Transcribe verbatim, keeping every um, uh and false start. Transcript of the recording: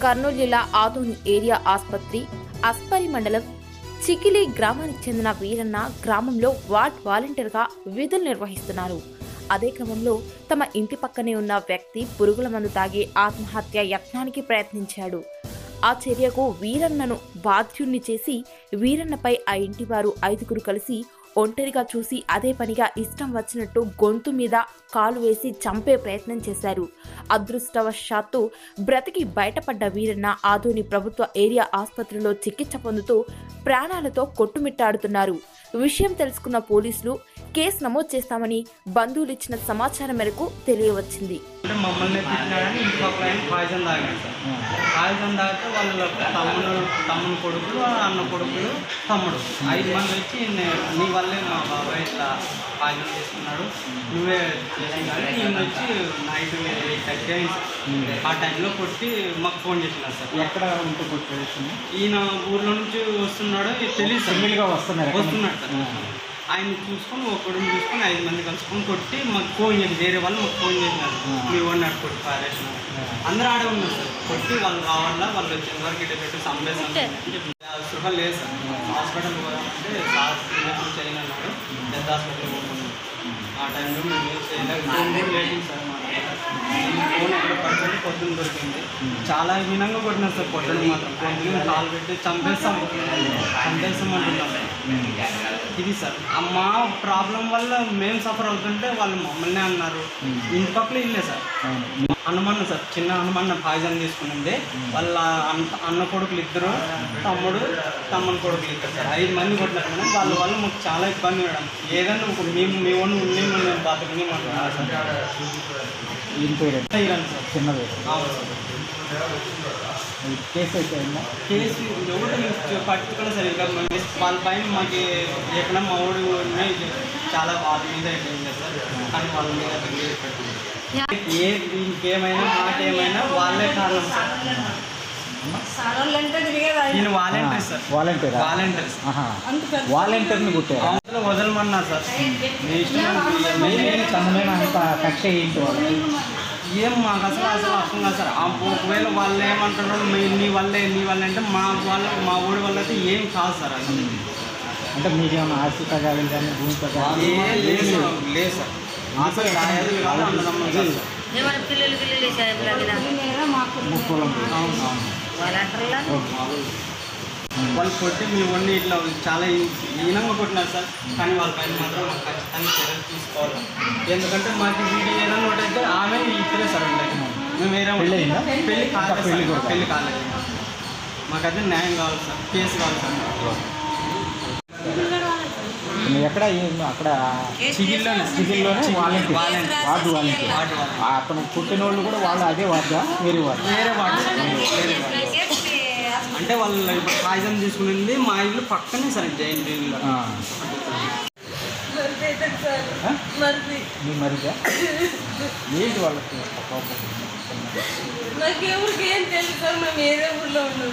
కర్నూలు జిల్లా ఆదోని ఏరియా ఆసుపత్రి అస్పరి మండలం చికిలి గ్రామానికి చెందిన వీరన్న గ్రామంలో వార్డ్ వాలంటీర్గా విధులు నిర్వహిస్తున్నారు. అదే క్రమంలో తమ ఇంటి పక్కనే ఉన్న వ్యక్తి పురుగుల మందు తాగి ఆత్మహత్య యత్నానికి ప్రయత్నించాడు. ఆ చర్యకు వీరన్నను బాధ్యుణ్ణి చేసి వీరన్నపై ఆ ఇంటి వారు ఐదుగురు కలిసి ఒంటరిగా చూసి అదే పనిగా ఇష్టం వచ్చినట్టు గొంతు మీద కాలు వేసి చంపే ప్రయత్నం చేశారు. అదృష్టవశాత్తు బ్రతికి బయటపడ్డ వీరన్న ఆదోని ప్రభుత్వ ఏరియా ఆసుపత్రిలో చికిత్స పొందుతూ ప్రాణాలతో కొట్టుమిట్టాడుతున్నారు. విషయం తెలుసుకున్న పోలీసులు కేసు నమోదు చేస్తామని బంధువులు ఇచ్చిన సమాచారం మేరకు తెలియవచ్చింది. మమ్మల్ని తిట్టినాడని ఇంటి పక్కన పాయిజన్ తాగాడు సార్. పాయిజన్ తాగితే వాళ్ళ తమ్ముడు తమ్ముడు కొడుకులు అన్న కొడుకులు తమ్ముడు ఐదు మంది వచ్చి నీ వల్లే మా బాబాయ్ ఇట్లా పాయిజన్ తీసుకున్నాడు, నువ్వే చేసినాడు. ఈయన వచ్చి నైట్ ఎయిట్ థర్టీ ఆ టైంలో కొట్టి మాకు ఫోన్ చేసినారు సార్. ఎక్కడ ఉంటూ కొట్టి ఈయన ఊర్లో నుంచి వస్తున్నాడు తెలియదు సార్. వస్తున్నాడు వస్తున్నాడు సార్. ఆయన చూసుకొని ఒకడు చూసుకొని ఐదు మంది కలుసుకొని కొట్టి మాకు ఫోన్ చేసి వేరే వాళ్ళు మాకు ఫోన్ చేసినారు, మీ వాడిని కొట్టి పారేసిన అందరూ ఆడే ఉన్నారు సార్. కొట్టి వాళ్ళు రావాలా వాళ్ళు వచ్చిన వరకు ఇటు పెట్టి సంపేసాను శుభ లేదు సార్. హాస్పిటల్ పోదామంటే సార్ చేయను అన్నాడు. పెద్ద హాస్పిటల్ పోతున్నాం. ఆ టైంలో మేము ఏం చేయలేదు. లేటింగ్ సార్ మా ఫోన్ ఎక్కడ పడుతుంది పొద్దున్న దొరికింది. చాలా వినంగా కొట్టినారు సార్. పొద్దున్న మాత్రం పొద్దున్న కాలు పెట్టి చంపేస్తాం చంపేస్తాం అంటున్నాం. ఇది సార్ మా ప్రాబ్లం వల్ల మేము సఫర్ అవుతుంటే వాళ్ళు మమ్మల్ని అన్నారు. ఇంటి పక్కన ఇల్లే సార్. హనుమన్న సార్ చిన్న హనుమన్న పాయిజన్ తీసుకునింది. వాళ్ళ అన్న అన్న కొడుకులు ఇద్దరు, తమ్ముడు తమ్ముని కొడుకులు ఇద్దరు సార్. ఐదు మంది కొట్టినారు మేడం. వాళ్ళ వల్ల మాకు చాలా ఇబ్బంది మేడం. ఏదైనా మేము మీ వాళ్ళు ఉండి మేము బతుకుని మాట్లాడాలి సార్. ఇరాను సార్ చిన్నది. అవును సార్. కేసు అయితే కేసు ఎవరు పట్టుకున్నా సార్. ఇంకా వాళ్ళ పైన మాకు ఎక్కడ మా ఊడు చాలా వాళ్ళ మీద అయిపోయింది సార్. కానీ వాళ్ళ మీద పెట్టింది ఏ ఇంకేమైనా మాకేమైనా వాళ్ళే కారణం సార్. నేను వాలంటీర్ సార్. వాలంటీర్ వాలంటీర్ వాలంటీర్ని కుట్టారు. అందులో వదలమన్నారు సార్. మీ ఇష్టం చందమైన అంత కక్ష ఏంటి వాళ్ళు ఏం మాకు అసలు అసలు అర్థం కాదు సార్. ఒకవేళ వాళ్ళు ఏమంటారో నీ వల్లే నీ వల్ల అంటే మా వాళ్ళ మా ఊడి వల్ల అయితే ఏం కాదు సార్. అసలు అంటే మీకేమైనా ఆస్తి తగాలి కానీ భూమి తగాలి ఏం లేదు లేదు సార్. అసలు రాయాలి కాదు అన్నదమ్ములు సార్. వాళ్ళు కొట్టి మీ వన్నీ ఇట్లా చాలా హీనంగా కొట్టినారు సార్. కానీ వాళ్ళ పైన మాత్రం మాకు ఖచ్చితంగా చర్యలు తీసుకోవాలి. ఎందుకంటే మాకు వీడియో ఏదైనా ఒకటి అయితే ఆమె ఇద్దరే సార్ ఉంటాయి. మేము వేరే పెళ్ళి కాలేదు పెళ్ళి కూడా పెళ్ళి కాలేదు. మాకైతే న్యాయం కావాలి సార్. కేసు కావాలి సార్. ఎక్కడ అక్కడ సిగిల్లోనే సిగిల్లోనే వాలంటీర్ వార్డు వాలంటీర్ అతను పుట్టిన వాళ్ళు కూడా వాళ్ళు అదే వార్డా వేరే వార్డు వేరే వార్డు వేరే వార్డు అంటే వాళ్ళు ఇప్పుడు పాయిజన్ తీసుకునింది మా ఇల్లు పక్కనే సార్. జైన్ ఇల్లు మీ మరిగా ఏంటి వాళ్ళకి నాకెవరికి ఏం తెలుసు సార్. మేము వేరే ఊళ్ళో ఉన్నాం.